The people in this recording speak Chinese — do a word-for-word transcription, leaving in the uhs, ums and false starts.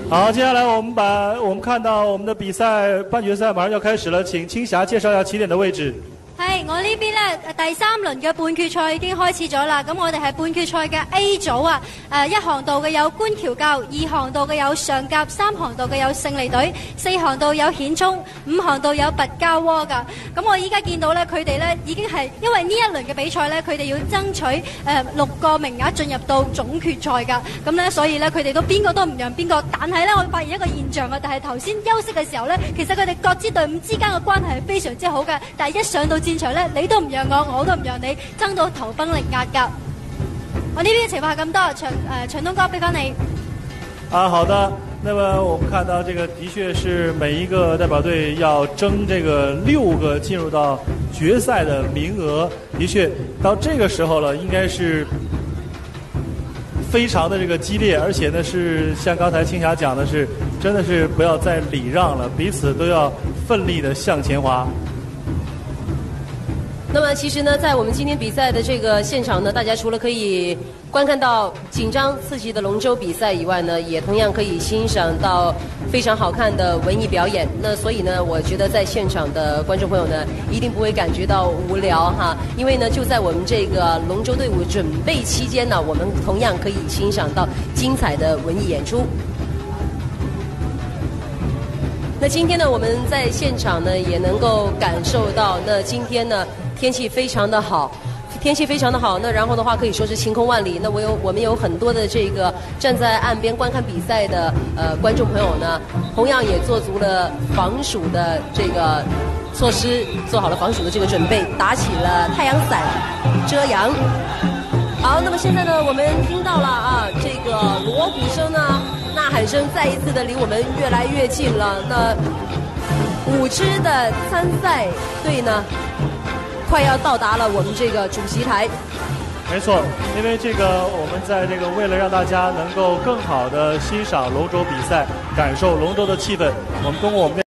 好，接下来我们把我们看到我们的比賽半决赛马上要開始了，請青霞介紹一下起點的位置。 係，我呢邊咧第三輪嘅半決賽已經開始咗啦。咁我哋係半決賽嘅 A 組啊，誒一航道嘅有官橋教，二航道嘅有上甲，三航道嘅有勝利隊，四航道有顯聰，五航道有拔膠窩㗎。咁我依家見到咧，佢哋咧已經係因為呢一輪嘅比賽咧，佢哋要爭取誒、呃、六個名額進入到總決賽㗎。咁咧，所以咧佢哋都邊個都唔讓邊個。但係咧，我發現一個現象啊，但係頭先休息嘅時候咧，其實佢哋各支隊伍之間嘅關係係非常之好嘅。但係一上到戰場咧，你都唔讓我，我都唔讓你，爭到頭崩力壓㗎。我呢邊嘅情況係咁多，長誒長東哥俾翻你。 啊，好的。那麼我們看到這個的確是每一個代表隊要爭這個六個進入到決賽的名額，的確到這個時候了，應該是非常的這個激烈，而且呢是像剛才青霞講的是，真的是不要再禮讓了，彼此都要奮力的向前滑。 那麼其實呢，在我們今天比賽的這個現場呢，大家除了可以觀看到緊張刺激的龍舟比賽以外呢，也同樣可以欣賞到非常好看的文藝表演。那所以呢，我覺得在現場的觀眾朋友呢，一定不會感覺到無聊哈，因為呢，就在我們這個龍舟隊伍準備期間呢，我們同樣可以欣賞到精彩的文藝演出。那今天呢，我們在現場呢，也能夠感受到，那今天呢，天氣非常的好，天氣非常的好。那然後的話，可以說是晴空萬里。那我有我們有很多的這個站在岸邊觀看比賽的呃觀眾朋友呢，同樣也做足了防暑的這個措施，做好了防暑的這個準備，打起了太陽傘遮陽。好，那麼現在呢，我們聽到了啊，這個鑼鼓聲呢，吶喊聲再一次的離我們越來越近了。那五支的參賽隊呢，快要到達了我們這個主席台。 沒錯，因為這個我們在這個為了讓大家能夠更好的欣賞龍舟比賽，感受龍舟的氣氛，我們通過我們的